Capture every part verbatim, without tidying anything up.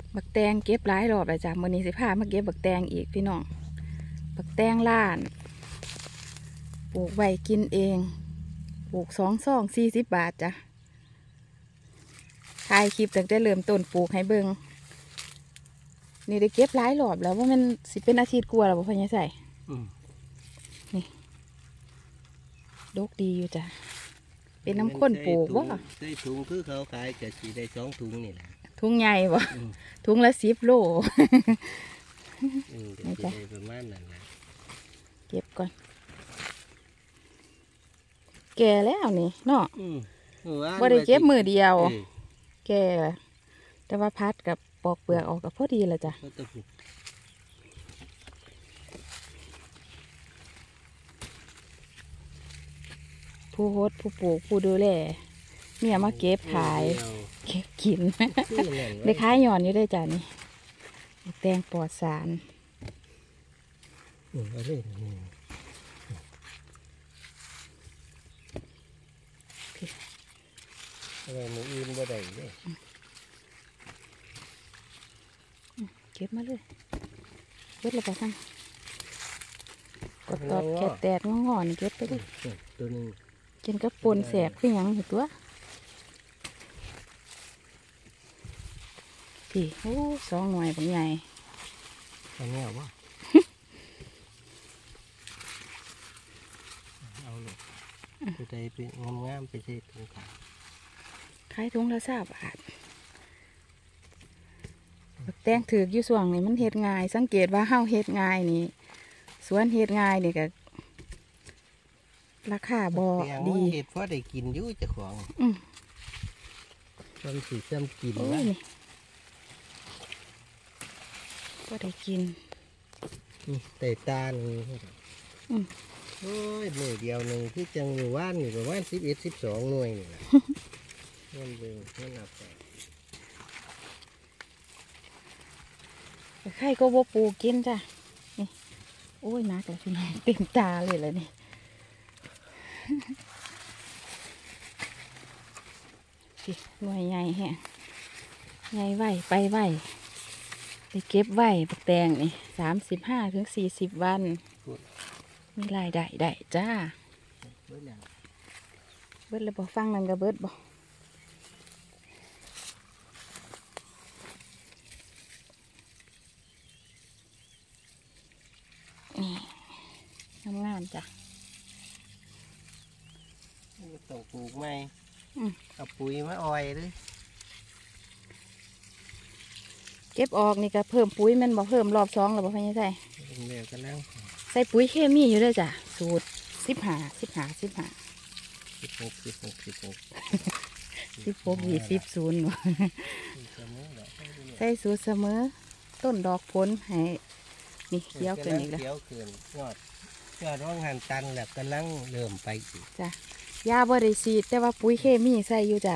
บักแตงเก็บหลายรอบเลยจ้ะมื้อนี้สิพามาเก็บบักแตงอีกพี่น้องบักแตงล้านปลูกไว้กินเองปลูกสองซองสี่สิบบาทจ้ะถ่ายคลิปตั้งแต่เริ่มต้นปลูกให้เบิ่งนี่ได้เก็บหลายรอบแล้วว่ามันสิเป็นอาทิตย์กว่าแล้วบ่พ่อใหญ่ใส่นี่ดกดีอยู่จ้ะเป็นน้ำข้นปลูกบ่ใส่ถุงคือเขาขายจะสีได้สองถุงนี่แหละถุงใหญ่บ่ถุงละสิบโลนี่จ้ะประมาณนั้นแหละเก็บก่อนแก่แล้วนี่เนาะบ่ได้เก็บมือเดียวแก่แต่ว่าพัดกับปอกเปลือกออกกับพอดีแล้วจ้ะผู้โฮสผู้ปลูกผู้ดูแลเนี่ยมาเก็บขายเก็บกินได้ขายหย่อนอยู่ได้จ้ะนี่แตงปลอดสารอะไรมืออื่นบ่ได้เลยเก็บมาเลยเก็บเลยไปทั้งกดตอดแกะแตกงอนเก็บไปเลยตัวนึงกินกับปนแสบคือหยังอยู่ตัวพี่โอ้สองหน่วยผมใหญ่อันนี้เอาวะเอาเลยตัวใดเป็นงามๆไปใส่ถุงขายขายถุงละสามบาทแตงถือกอยู่ส่วงนี่มันเฮ็ดง่ายสังเกตว่าเฮาเฮ็ดง่ายนี่สวนเฮ็ดง่ายนี่ก็ราคาบ่ดีเฮ็ดพอได้กินอยู่เจ้าของอืมจำสิจำกินนะก็ได้กินแต่ตาหนึ่งโอ้ยหน่วยเดียวหนึ่งที่จังหมู่บ้านนี่ประมาณสิบเอ็ดสิบสองหน่วยนี่แหละเงินเบิ่งเงินเอาไปไข่ก็บ่ปูกินจ้ะนี่โอ้ยนักเลยพี่น้องเต็มตาเลยเลยนี่สิหน่วยใหญ่แฮะใหญ่ไหวไปไหวไปเก็บไหวปักแตงนี่สามสิบห้าถึงสี่สิบวันมีรายได้ได้จ้าเบิดเลยบอกฟังนั่นก็เบิดบอกนี่ทำงานจ้ะต้องปลูกไหมเอาปุ๋ยมาอ้อยเลยเก็บออกนี่ก็เพิ่มปุ๋ยมันบอกเพิ่มรอบสองหรือบอกพี่ใส่เดี๋ยวกันนั่งใส่ปุ๋ยเคมีอยู่ด้วยจ้ะสูตรสิบหาสิบหาสิบหาสิบหกสิบหกสิบหกสิบหกยี่สิบศูนย์ใส่สูตรเสมอต้นดอกผลให้นี่เขียวขึ้นอีกแล้วเขียวขึ้นยอดยอดร่องหันตันแล้วกำลังเริ่มไปอีกจ้ะยาบริสีแต่ว่าปุ๋ยเคมีใส่อยู่จ้ะ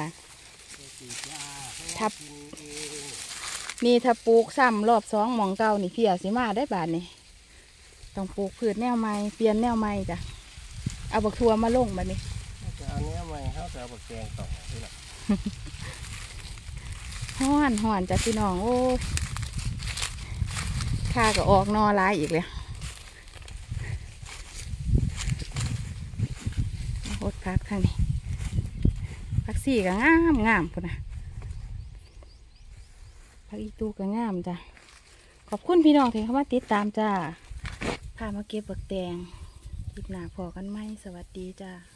ทับนี่ถ้าปลูกซ้ำรอบสองหมองเก่านี่เพียสิมาได้บาทนี่ต้องปลูกพืชแนวใหม่เปลี่ยนแนวใหม่จ้ะเอาบักทัวมาลงแบบนี้จะเอาแนวใหม่เขาจะเอาบักแกงต่อนี่แหละห่อนห่อนจ้ะพี่น้องโอ้ข้าก็ออกนอร้ายอีกเลยโคตรพักทางนี้พักสี่ก็งามงามพุ่นนะพักอีตูก็งามจ้ะขอบคุณพี่น้องที่เข้ามาติดตามจ้าพามาเก็บบักแตงคลิปหน้าพอกันไหมสวัสดีจ้า